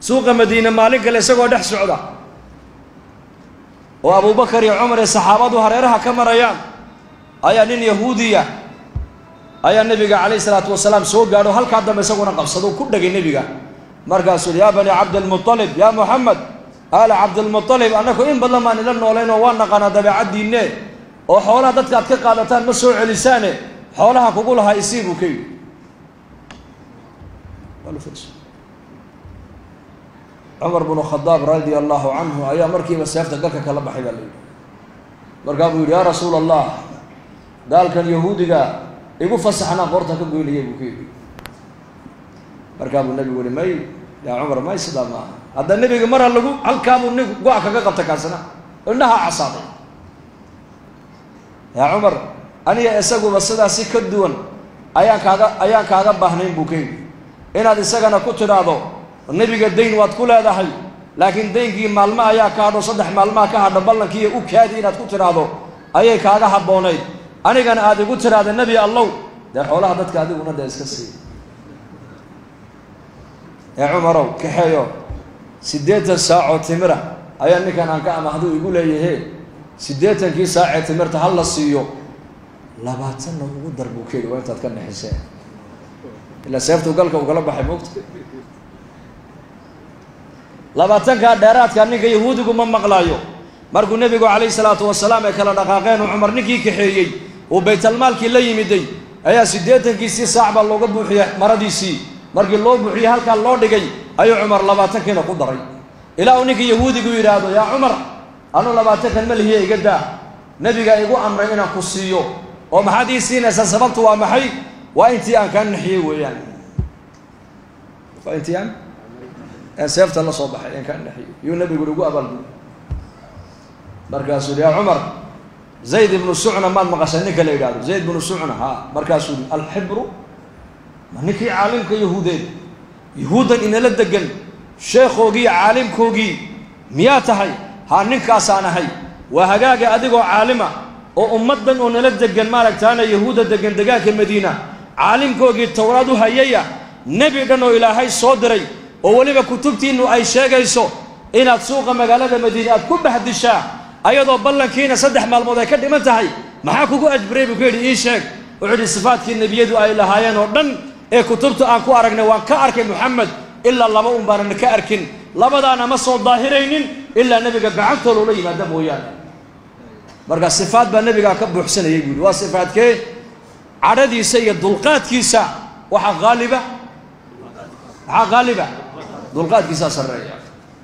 سوق مدينة مالك اللي سقوا دح سعودة وأبو بكر يا عمر الصحابة هريرها كما ريان أيا نين يهودية أيا النبي عليه الصلاة والسلام سوق قالوا هل كان دم يسقون قبصدوا كل دقي النبي مركز يا بني عبد المطلب يا محمد آل عبد المطلب أنكم إن بالله ما نلنا ولينا وانا قنا دبي عدي النه وحولها دتك كقالتان مسوع لسانه حولها كقولها يسيبوا كي قالوا فرس عمر بن الخطاب رضي الله عنه أيام مركي بس يفتح كلا بحيل لي مركب يا رسول الله ذلك اليهودي قال يقول فسحنا قرتك يقول لي يبكي مركب النبي يقول ماي يا عمر ما يصدق ما هذا النبي مرة لقوا هل كابوا النبي قاعد كقبتك كاسنا إنها عصابة يا عمر أنا أسقوا بس هذا سكت دون أيان كذا بحنين بكي إن هذا سجنا كنت ناضو النبي قد دين واتكل هذا حي لكن دين كي مالما أيا كادو صدح مالما كهذا بالله كي أوكادي إن كنت ناضو أيا كذا حبوني أنا كان هذا قلت هذا النبي الله ده حوله هذا كذا ونده إسكسي يا عمر كحيو سديت الساعة تمرة أيا إنك أنا كأ محدود يقول لي هي سديت كي ساعة تمرة هلا السيو لا باتنا ودر بوكيل وين تتكلم حسين إلا سيفته قالك وقلب بحبوكت لا باتنا كدارات كان نيجي يهودكم من مقلايو مركو النبي عليه الصلاة والسلام كلا دقاقين وعمر نيجي كحيي وبيت المال كي لا يمدي أيا سديت كي سي صعب الله قبو حيا مردي سي مركي الله بحيا هلك الله دقي أي عمر لا باتنا كنا قدري إلى أنيجي يهودي يرادو يا عمر أنا لا باتنا المال هي جدا نبي قال يقول أمر إنا قصيو وما حديثين سببت ومحي وأنتي أن كان نحيي ويان فأنتي أن سيفت الله صباح إن كان نحيي يقول النبي يقول أبل مركز يا عمر زيد بن السعنة ما مقصنك اللي قالوا زيد بن السعنة ها مركز الحبر ما نكي عالم كيهودين يهودا إن لدقن شيخ وجي عالم كوجي مياتهاي ها نكاسانا هاي وهجاج أديكو عالمة وأمدن ونلدقن مالك تانا يهودا دقن دقاك المدينة عالم كوجي التوراة هيا نبي دنو إلى هاي صدري أولي بكتبتي إنه أي شيء يسوع إن تسوق مجالات المدينة كل بحد الشاع أيضا بالله كينا صدح مع الموضوع كده ما انتهي معاكو جو أجبري بكير إيشك وعد الصفات كي النبي يدو أي لهايان ودن إيه كتبت أنكو أرجنا وان كأرك محمد إلا الله ما أمبارن كأركن لبدا أنا مصو الظاهرين إلا النبي قد بعثه لولي ما دم وياه برجع الصفات بالنبي قال كبر حسن يقول وصفات كي عددي سيد دلقات كيسا وحق غالبة دلقات كيسا سرية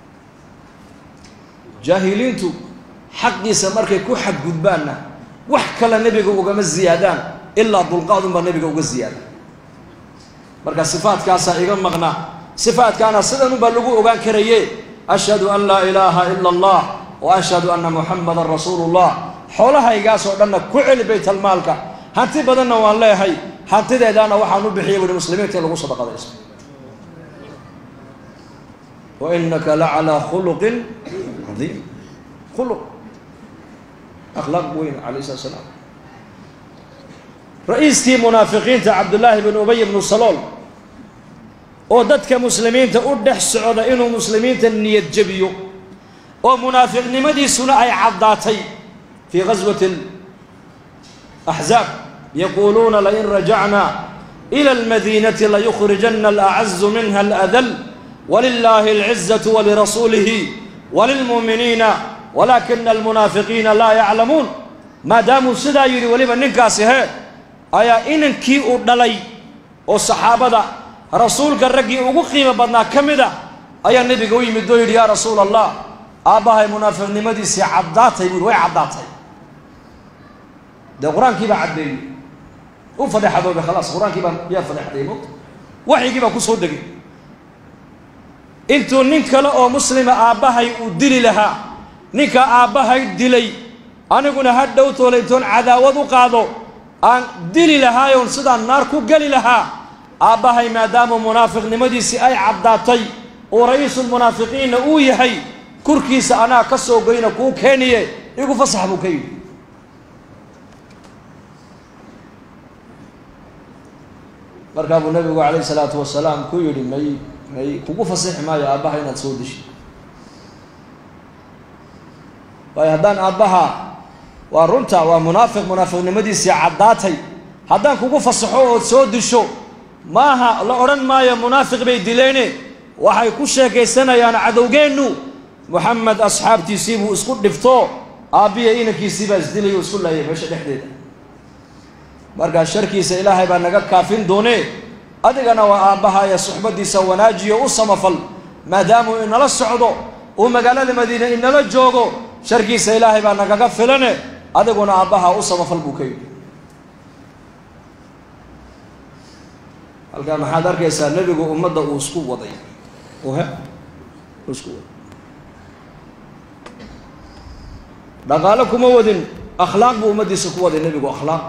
جاهلينتو حقي سمرك كو حق قدباننا وحكى النبي وقام الزيادان إلا دلقات بالنبي وقام الزيادة برجع الصفات كاسا إيقام مغنى صفات كان صدق بلغوا وقام كريه أشهد أن لا إله إلا الله وأشهد أن محمد رسول الله حولها يقاسوا لنا كل بيت المالك هانتي بدنا والله هي هانتي دانا وحنو بحيه والمسلمين تلقوا صدقة الاسم وإنك لعلى خلق عظيم خلق أخلاق وين عليه الصلاة والسلام رئيس تي منافقين عبد الله بن أبي بن سلول ودتك مسلمين تودح السعودة إنه مسلمين تنية جبيو ومنافق نمدي سنة أي عضاتي في غزوة الأحزاب يقولون لئن رجعنا إلى المدينة ليخرجن الأعز منها الأذل ولله العزة ولرسوله وللمؤمنين ولكن المنافقين لا يعلمون ما داموا سدا يري ولما ننكاسه أيا إن كي أدلي والصحابة رسولك الرجي وقيمة بدنا كمدا أيا النبي قوي مدوي يا رسول الله أباها منافق نمدي سي عضاتي يقول وين عضاتي ده قرآن كيف عدي وفضح هذول خلاص قرآن كيف يا فضح هذول وحي كيف كوسو دقي انتو نينك لا او مسلمه اباها ودلي لها نينك اباها دلي انا كنا هدو توليتون عداوه قادو ان دلي لها يون سدا النار كو غلي لها اباها ما دام منافق نمدي سي اي عضاتي ورئيس المنافقين او يحي كركيس أنا كسو قينا كو كينية يقول فصحبه كيف مركب النبي عليه الصلاة والسلام كو يري مي أي كوكو فصيح ما يا أباها إن تصودش وهدان أباها ورنتا ومنافق نمديس عداتي هدان كوكو فصحوه تصودشو maaha la oran maayo munaafiq bay dileene waxay ku sheekaysanayaan cadowgeenu Muhammad asxaabtiisii buu isku dhifto aabiye inankiisii baa isdilay oo isku laayay meesha dhexdeeda marka sharkiisa ilaahay baa naga kaafin doonee adigana waa aabaha ya suxbadiisa wanaajiyo u samafal maadaama uu inala socdo oo magaalada Madiina inala joogo sharkiisa ilaahay baa naga filane adiguna aabaha u samafal buu kay halka maxaad arkaysaa nabigu ummadda uu isku waday isku dhaqaale kuma wadin akhlaaq buu ummadiisa ku waday nabigu akhlaaq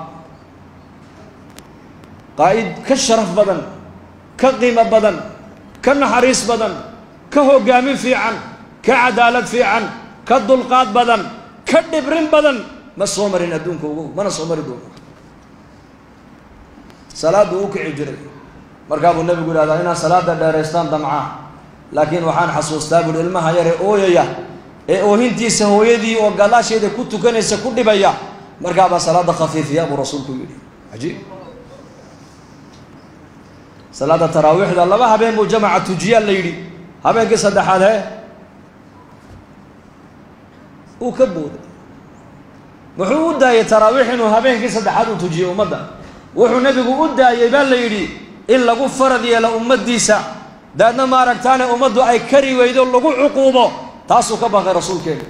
qaa'id ka sharaf badan ka qiimo badan ka naxariis badan ka hogaamin fiican ka cadaalad fiican ka dulqaad badan ka dhibrin badan ma soo marin adduunka ugu mana soo mari doono salaadu uu kici jiray markaa buu nabigu yiraahdaa inaan salaada dheereystaan damca laakiin waxaan xasuustaa buu ilmaha yar ee ooyaya ee oohintiisa hooyadii oo galaasheeda ku tukanaysa ku dhibaya markaa baa salaada khafiifiya buu rasuulku yiri ajiib salaada taraawixda laba habeen buu jamaaca tujiya la yiri habeenkii saddexaad uu ka booday wuxuu u daayay taraawix inuu habeenkii saddexaad uu tujiyo ummadda wuxuu nabigu u daayay baa la yiri in lagu farad yeelo ummadiisa daadna ma aragtaane ummaddu ay kari weydo lagu cuquubo taasuu ka baqay rasuulkeena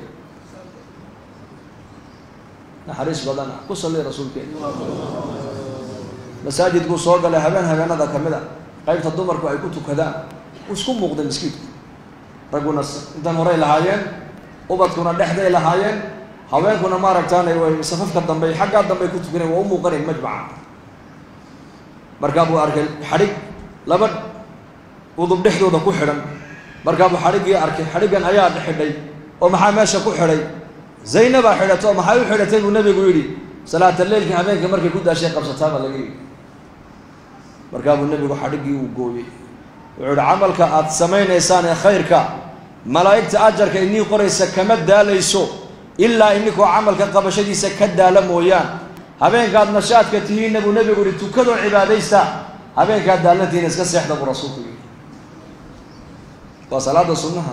naxariis badan ku salli rasuulkeena masaajidku soo galay habeenada kamida qaybta dumarku ay ku tukadaan isku muuqda miskiidku raguna intan horay lahaayeen ubadkuna dhexday lahaayeen haweenkuna ma aragtaane way safafka dambe xagga dambe ku tukanay waa u muuqanay majmaca markaa buu arkay xarig laba udub dhexdooda ku xidhan markaa buu xarigii arkay xarigan ayaa xidhay oo maxaa meesha ku xidhay Zaynaba xidhato maxay u xidhatay buu nabigu yiri salaata leelka habeenka markay ku daashay qabsataa laga yiri markaa buu nabigu xarigii uu gooyay wuxuu camalka aad sameeynaysan ee khayrka malaa'ikta ajarka inii qoraysa kama daalayso ilaa inkoo camalka qabashadiisa ka daala mooyaan habeenkaad nashaadka tihiin nabigu yiri tukado cibaadaysta habeenkaad daalantiina iska seexda buu rasuulku yiri waa salaada sunnaha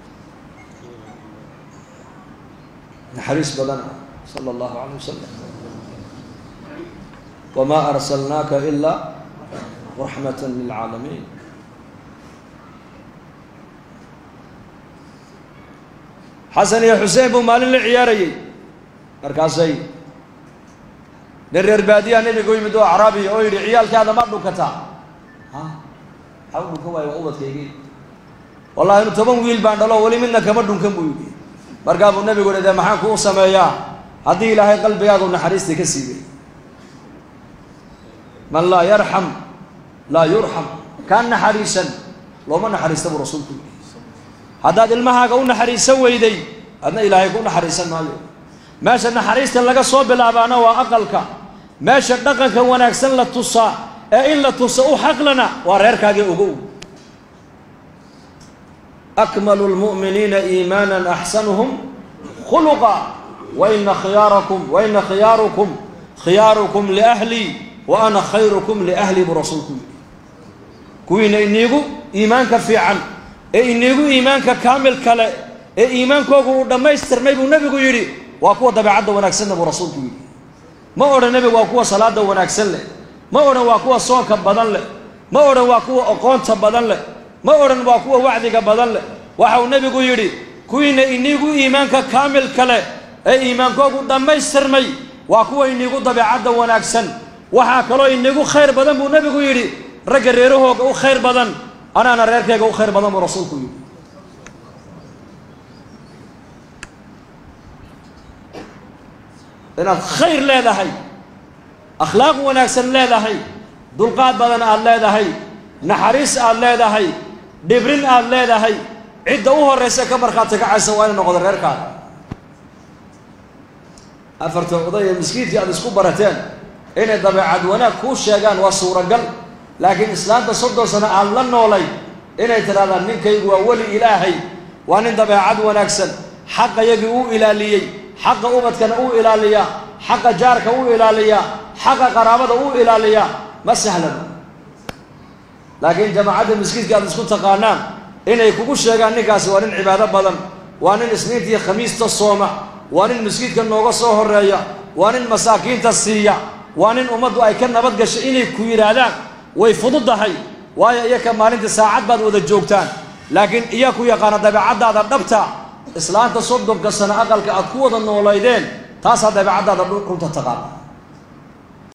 naxariis badan sallallahu alayhi wasallam wama arsalnaaka illa rahmatan lil alamin Hasan iyo Hussein buu maalin la ciyaarayay markaasay reer baadiya nabigu yimid oo Arabi oo yiri ciyaalkaada ma dhukata xawlu ka way ubadkeeyay wallahi inuu 10 wiil baan dhalo wali midna kama dhunkan buu yiri markaa buu nabigu yiraahdaa maxaan ku sameeyaa hadii ilaahay qalbigaaga naxariista ka siibay man la yarham la yurham kan naxariisan looma naxariista buu rasuulku hadaad ilmahaaga u naxariisan weyday adna ilaahay ku naxariisan maayo meesha naxariista laga soo bilaabaana waa aqalka meesha dhaqanka wanaagsan la tusaa ee in la tuso u xaqlana waa reerkaaga ugu akmalul mu'minina iimanan ahsanuhum khuluqa wa inna khiyarukum li ahli wa ana khayrukum li ahli bi rasuulkum kuwina inigu iimaanka fiican ee inigu iimaanka kaamil kale ee iimaankoogu u dhameystirmay buu nabigu yiri waa kuwa dabeecadda wanaagsan buu rasuulku yiri ma oran nabigu waa kuwa salaada wanaagsan leh ma oran waa kuwa soonka badan leh ma oran waa kuwa aqoonta badan leh ma oran waa kuwa wacdiga badan leh waxa uu nabigu yiri kuwina inigu iimaanka kaamil kale ee iimaankoogu dhameystirmay waa kuwa inigu dabeecadda wanaagsan waxa kale oo inigu khayr badan buu nabigu yiri ragga reerahooga u khayr badan ana reerkayga u khayr badan buu rasuulku yiri inaad khayr leedahay akhlaaq wanaagsan leedahay dulqaad badan aad leedahay naxariis aad leedahay dhibrin aad leedahay cidda u horeysa ka marxaad kacaysa waa in noqdo reerkaaga afarta oday miskiintii aad isku barateen inay dabeecad wanaag ku sheegaan waa suuragal laakiin islaanta 30 sano aan la noolay inay tirahdaan ninkaygu waa weli ilaahay waa nin dabeecad wanaagsan xaqa yagii uu ilaaliyey xaqa ubadkana uu ilaaliya xaqa jaarka uu ilaaliya xaqa qaraabada uu ilaaliya ma sahlan laakiin jamaacada miskiidka aad isku taqaanaan inay kugu sheegaan ninkaasi waa nin cibaado badan waa nin isniintii khamiista sooma waa nin miskiidka nooga soo horeeya waa nin masaakiinta siiya waa nin ummaddu ay ka nabad gashay inay ku yidhaahdaan way fududahay waayo iyaka maalintii saacad baad wada joogtaan laakiin iyaa ku yaqaana dabeecaddaada dhabta islaanta 30 sano aqalka aad ku wada noolaydeen taasaa dabeecaddaada runta taqaana